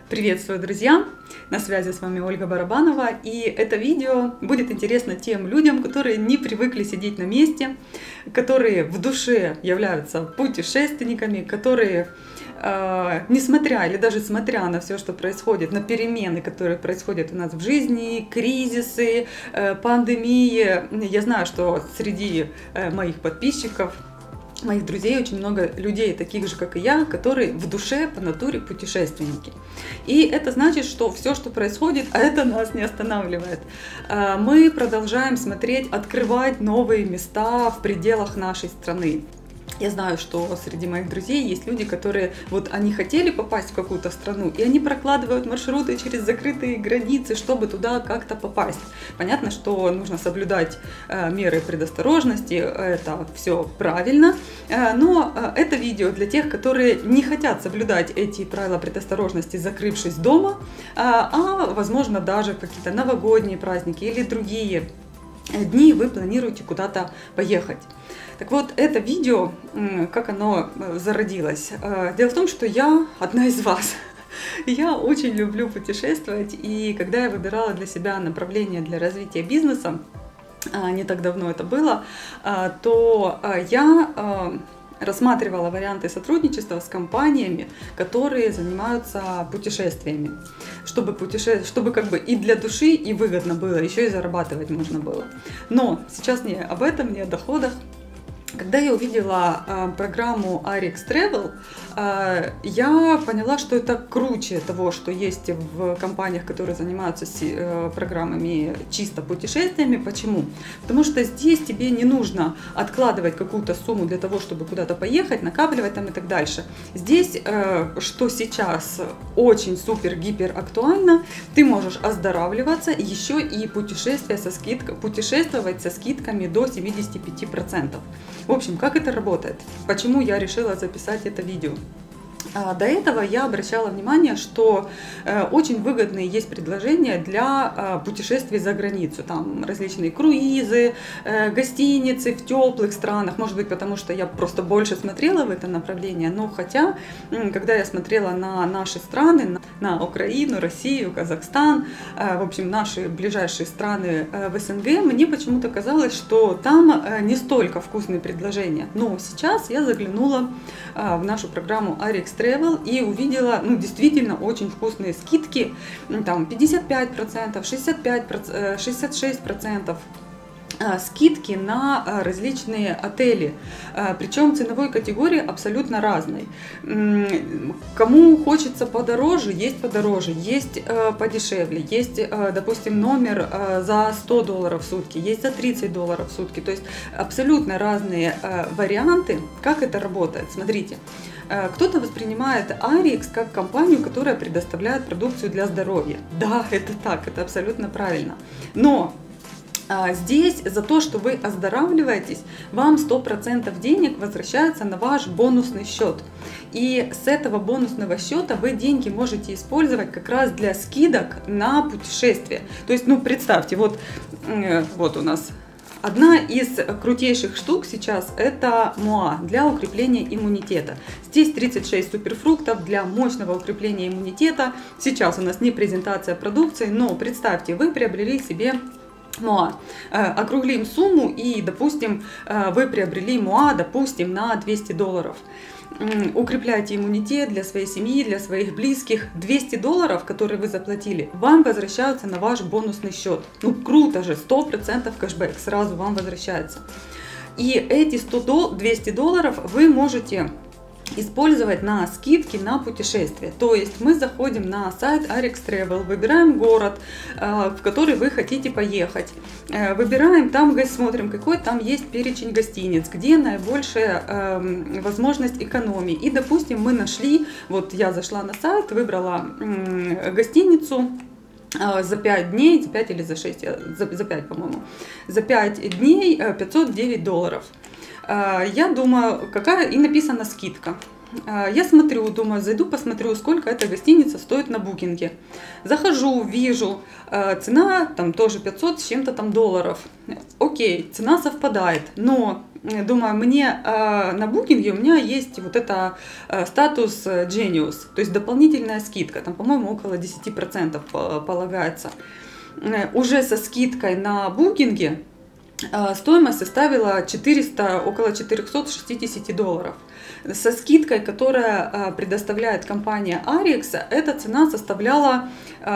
Приветствую, друзья! На связи с вами Ольга Барабанова, и это видео будет интересно тем людям, которые не привыкли сидеть на месте, которые в душе являются путешественниками, которые, несмотря или даже смотря на все, что происходит, на перемены, которые происходят у нас в жизни, кризисы, пандемии, я знаю, что среди моих подписчиков, моих друзей очень много людей, таких же, как и я, которые в душе по натуре путешественники. И это значит, что все, что происходит, это нас не останавливает. Мы продолжаем смотреть, открывать новые места в пределах нашей страны. Я знаю, что среди моих друзей есть люди, которые они хотели попасть в какую-то страну, и они прокладывают маршруты через закрытые границы, чтобы туда как-то попасть. Понятно, что нужно соблюдать меры предосторожности, это все правильно, но это видео для тех, которые не хотят соблюдать эти правила предосторожности, закрывшись дома, а возможно даже какие-то новогодние праздники или другие дни вы планируете куда-то поехать. Так вот, это видео, как оно зародилось. Дело в том, что я одна из вас. Я очень люблю путешествовать, и когда я выбирала для себя направление для развития бизнеса, не так давно это было, то я рассматривала варианты сотрудничества с компаниями, которые занимаются путешествиями, чтобы как бы и для души, и выгодно было, еще и зарабатывать можно было. Но сейчас не об этом, не о доходах. Когда я увидела программу Arix Travel, я поняла, что это круче того, что есть в компаниях, которые занимаются программами чисто путешествиями. Почему? Потому что здесь тебе не нужно откладывать какую-то сумму для того, чтобы куда-то поехать, накапливать там и так дальше. Здесь, что сейчас очень супер-гипер актуально, ты можешь оздоравливаться, еще и путешествовать со скидками до 75%. В общем, как это работает? Почему я решила записать это видео? До этого я обращала внимание, что очень выгодные есть предложения для путешествий за границу. Там различные круизы, гостиницы в теплых странах. Может быть, потому что я просто больше смотрела в это направление. Но хотя, когда я смотрела на наши страны, на Украину, Россию, Казахстан, в общем, наши ближайшие страны в СНГ, мне почему-то казалось, что там не столько вкусные предложения. Но сейчас я заглянула в нашу программу Arix Travel и увидела, действительно очень вкусные скидки, там 55%, 65%, 66%. Скидки на различные отели, причем ценовой категории абсолютно разной. Кому хочется подороже, есть подешевле, есть, допустим, номер за $100 в сутки, есть за $30 в сутки, то есть абсолютно разные варианты. Как это работает? Смотрите. Кто-то воспринимает Arix как компанию, которая предоставляет продукцию для здоровья. Да, это так, это абсолютно правильно. Но здесь за то, что вы оздоравливаетесь, вам 100% денег возвращается на ваш бонусный счет. И с этого бонусного счета вы деньги можете использовать как раз для скидок на путешествия. То есть, представьте, вот у нас одна из крутейших штук сейчас – это МОА для укрепления иммунитета. Здесь 36 суперфруктов для мощного укрепления иммунитета. Сейчас у нас не презентация продукции, но представьте, вы приобрели себе МОА. Округлим сумму и, допустим, вы приобрели МОА, допустим, на $200. Укрепляйте иммунитет для своей семьи, для своих близких. $200, которые вы заплатили, вам возвращаются на ваш бонусный счет. Круто же, 100% кэшбэк сразу вам возвращается. И эти $200 вы можете использовать на скидки на путешествия. То есть мы заходим на сайт Arix Travel, выбираем город, в который вы хотите поехать, выбираем там, смотрим, какой там есть перечень гостиниц, где наибольшая возможность экономии. И, допустим, мы нашли, я зашла на сайт, выбрала гостиницу за 5 дней, за 5 или за 6, за 5, по-моему, за 5 дней $509. Я думаю, какая и написана скидка. Я смотрю, думаю, зайду, посмотрю, сколько эта гостиница стоит на букинге. Захожу, вижу, цена там тоже 500 с чем-то там долларов. Окей, цена совпадает, но думаю, мне на букинге у меня есть вот это статус Genius, то есть дополнительная скидка, там, по-моему, около 10% полагается. Уже со скидкой на букинге стоимость составила около 460 долларов. Со скидкой, которая предоставляет компания Arix, эта цена составляла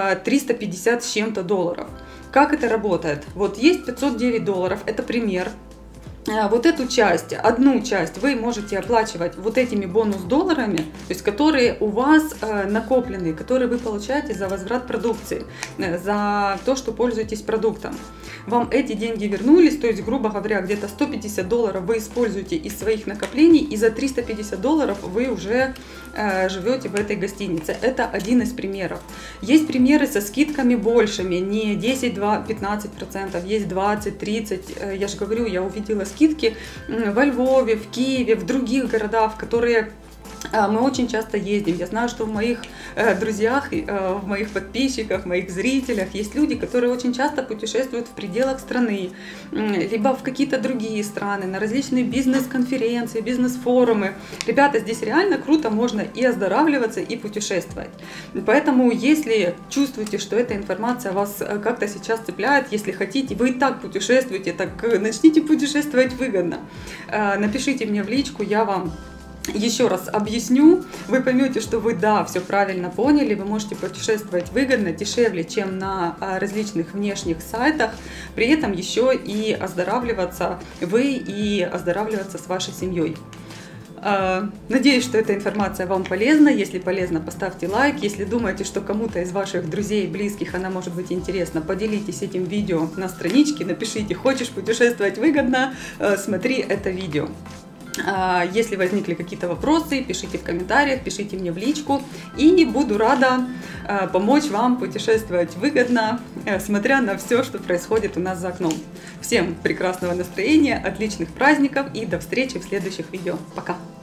350 с чем-то долларов. Как это работает? Вот есть 509 долларов, это пример. Вот эту часть, одну часть вы можете оплачивать вот этими бонус-долларами, то есть которые у вас накоплены, которые вы получаете за возврат продукции, за то, что пользуетесь продуктом. Вам эти деньги вернулись, то есть, грубо говоря, где-то 150 долларов вы используете из своих накоплений, и за 350 долларов вы уже живете в этой гостинице. Это один из примеров. Есть примеры со скидками большими, не 10, 15%, есть 20, 30. Я же говорю, я увидела скидки во Львове, в Киеве, в других городах, в которые мы очень часто ездим. Я знаю, что в моих друзьях, в моих подписчиках, в моих зрителях есть люди, которые очень часто путешествуют в пределах страны, либо в какие-то другие страны, на различные бизнес-конференции, бизнес-форумы. Ребята, здесь реально круто, можно и оздоравливаться, и путешествовать. Поэтому, если чувствуете, что эта информация вас как-то сейчас цепляет, если хотите, вы и так путешествуете, так начните путешествовать выгодно. Напишите мне в личку, я вам еще раз объясню, вы поймете, что вы, да, все правильно поняли, вы можете путешествовать выгодно, дешевле, чем на различных внешних сайтах, при этом еще и оздоравливаться вы и оздоравливаться с вашей семьей. Надеюсь, что эта информация вам полезна. Если полезна, поставьте лайк. Если думаете, что кому-то из ваших друзей и близких она может быть интересна, поделитесь этим видео на страничке, напишите: хочешь путешествовать выгодно, смотри это видео. Если возникли какие-то вопросы, пишите в комментариях, пишите мне в личку, и буду рада помочь вам путешествовать выгодно, смотря на все, что происходит у нас за окном. Всем прекрасного настроения, отличных праздников и до встречи в следующих видео. Пока!